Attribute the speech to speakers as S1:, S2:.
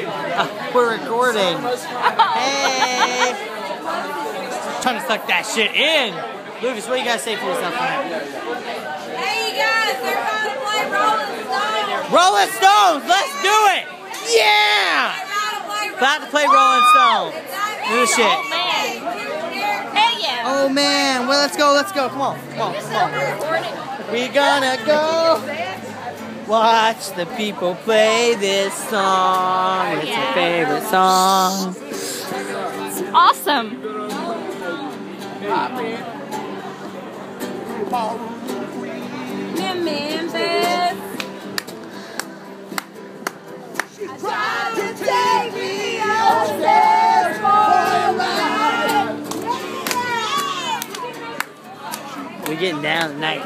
S1: We're recording. Hey! Trying to suck that shit in. Lucas, what do you guys say for yourself tonight?
S2: Hey, you guys, they're about to play Rolling Stones.
S1: Rolling Stones, let's do it! Yeah! About to play Rolling Stones. Do the shit.
S2: Oh, man. Hey, yeah.
S1: Oh, man. Well, let's go. Come on. We gonna go watch the people play this song. It's your favorite song.
S2: It's awesome. Memphis. Tried to take me upstairs for a ride.
S1: We're getting down tonight.